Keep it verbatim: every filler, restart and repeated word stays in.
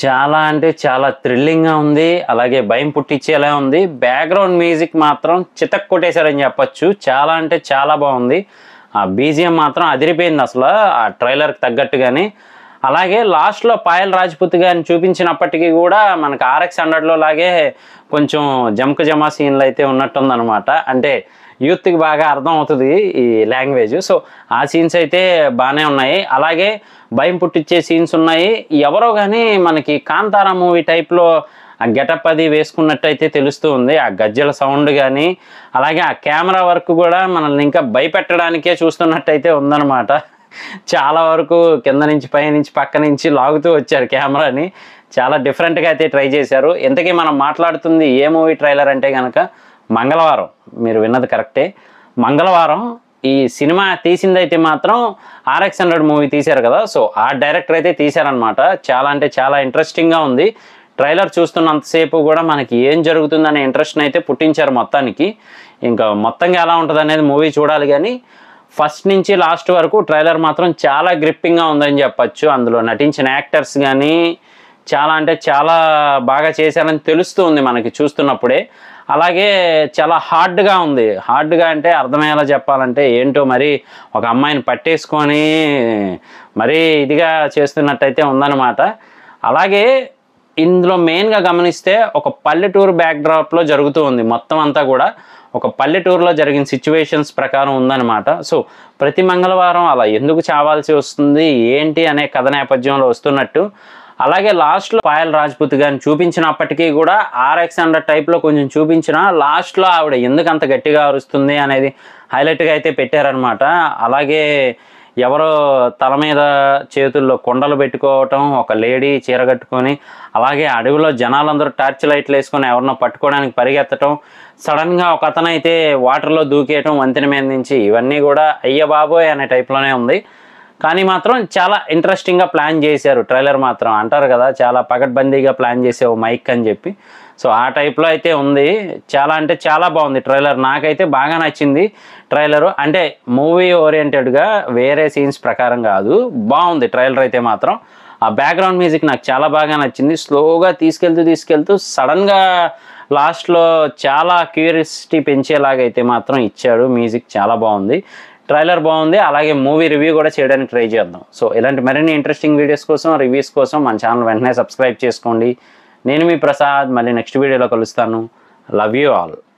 చాలా అంటే చాలా థ్రిల్లింగ్‌గా ఉంది. అలాగే భయం పుట్టించేలా ఉంది. బ్యాక్‌గ్రౌండ్ మ్యూజిక్ మాత్రం చితక్ కొట్టేశారని చెప్పొచ్చు. చాలా అంటే చాలా బాగుంది. ఆ బీజీఎం మాత్రం అదిరిపోయింది అసలు ఆ ట్రైలర్‌కి తగ్గట్టుగానే. అలాగే లాస్ట్‌లో పాయల్ రాజ్‌పుత్ గారిని చూపించినప్పటికీ కూడా మనకు ఆర్ఎక్స్ హండ్రెడ్‌లో లాగే కొంచెం జంక్ జమా సీన్‌లు అయితే ఉన్నట్టుందనమాట. అంటే యూత్‌కి బాగా అర్థం అవుతుంది ఈ లాంగ్వేజ్. సో ఆ సీన్స్ అయితే బాగానే ఉన్నాయి. అలాగే భయం పుట్టించే సీన్స్ ఉన్నాయి. ఎవరో కానీ మనకి కాంతారా మూవీ టైప్‌లో ఆ గెటప్ అది వేసుకున్నట్టయితే తెలుస్తూ ఉంది. ఆ గజ్జల సౌండ్ కానీ అలాగే ఆ కెమెరా వర్క్ కూడా మనల్ని ఇంకా భయపెట్టడానికే చూస్తున్నట్టయితే ఉందన్నమాట. చాలా వరకు కింద నుంచి పై నుంచి పక్క నుంచి లాగుతూ వచ్చారు కెమెరాని. చాలా డిఫరెంట్‌గా అయితే ట్రై చేశారు. ఇంతకీ మనం మాట్లాడుతుంది ఏ మూవీ ట్రైలర్ అంటే కనుక మంగళవారం. మీరు విన్నది కరెక్టే. మంగళవారం ఈ సినిమా తీసిందైతే మాత్రం ఆర్ఎక్స్ హండ్రెడ్ మూవీ తీశారు కదా. సో ఆ డైరెక్టర్ అయితే తీశారనమాట. చాలా అంటే చాలా ఇంట్రెస్టింగ్‌గా ఉంది. ట్రైలర్ చూస్తున్నంతసేపు కూడా మనకి ఏం జరుగుతుందనే ఇంట్రెస్ట్ని అయితే పుట్టించారు మొత్తానికి. ఇంకా మొత్తంగా ఎలా ఉంటుంది అనేది మూవీ చూడాలి కానీ ఫస్ట్ నుంచి లాస్ట్ వరకు ట్రైలర్ మాత్రం చాలా గ్రిప్పింగ్‌గా ఉందని చెప్పచ్చు. అందులో నటించిన యాక్టర్స్ కానీ చాలా అంటే చాలా బాగా చేశారని తెలుస్తూ ఉంది మనకి చూస్తున్నప్పుడే. అలాగే చాలా హార్డ్‌గా ఉంది. హార్డ్‌గా అంటే అర్థమయ్యేలా చెప్పాలంటే ఏంటో మరి ఒక అమ్మాయిని పట్టేసుకొని మరీ ఇదిగా చేస్తున్నట్టయితే ఉందన్నమాట. అలాగే ఇందులో మెయిన్‌గా గమనిస్తే ఒక పల్లెటూరు బ్యాక్‌డ్రాప్‌లో జరుగుతూ ఉంది మొత్తం అంతా కూడా. ఒక పల్లెటూరులో జరిగిన సిచ్యువేషన్స్ ప్రకారం ఉందన్నమాట. సో ప్రతి మంగళవారం అలా ఎందుకు చావాల్సి వస్తుంది ఏంటి అనే కథ నేపథ్యంలో వస్తున్నట్టు. అలాగే లాస్ట్‌లో పాయల్ రాజ్‌పుత్ గారిని చూపించినప్పటికీ కూడా ఆర్ఎక్స్ హండ్రెడ్ టైప్‌లో కొంచెం చూపించిన లాస్ట్‌లో ఆవిడ ఎందుకు అంత గట్టిగా అరుస్తుంది అనేది హైలైట్‌గా అయితే పెట్టారనమాట. అలాగే ఎవరో తల మీద చేతుల్లో కొండలు పెట్టుకోవటం, ఒక లేడీ చీర కట్టుకొని, అలాగే అడవిలో జనాలందరూ టార్చ్ లైట్లు వేసుకొని ఎవరినో పట్టుకోవడానికి పరిగెత్తటం, సడన్గా ఒక అతనైతే వాటర్లో దూకేయటం వంతెన మీద నుంచి, ఇవన్నీ కూడా అయ్య బాబోయ్ అనే టైప్లోనే ఉంది. కానీ మాత్రం చాలా ఇంట్రెస్టింగ్‌గా ప్లాన్ చేశారు ట్రైలర్ మాత్రం. అంటారు కదా చాలా పకడ్బందీగా ప్లాన్ చేసావు మైక్ అని చెప్పి. సో ఆ టైప్‌లో అయితే ఉంది. చాలా అంటే చాలా బాగుంది ట్రైలర్. నాకైతే బాగా నచ్చింది ట్రైలరు. అంటే మూవీ ఓరియంటెడ్‌గా వేరే సీన్స్ ప్రకారం కాదు. బాగుంది ట్రైలర్ అయితే మాత్రం. ఆ బ్యాక్‌గ్రౌండ్ మ్యూజిక్ నాకు చాలా బాగా నచ్చింది. స్లోగా తీసుకెళ్తూ తీసుకెళ్తూ సడన్‌గా లాస్ట్‌లో చాలా క్యూరియాసిటీ పెంచేలాగా అయితే మాత్రం ఇచ్చాడు. మ్యూజిక్ చాలా బాగుంది. ట్రైలర్ బాగుంది. అలాగే మూవీ రివ్యూ కూడా చేయడానికి ట్రై చేద్దాం. సో ఇలాంటి మరిన్ని ఇంట్రెస్టింగ్ వీడియోస్ కోసం రివ్యూస్ కోసం మన ఛానల్ వెంటనే సబ్స్క్రైబ్ చేసుకోండి. నేను మీ ప్రసాద్. మళ్ళీ నెక్స్ట్ వీడియోలో కలుస్తాను. Love you all.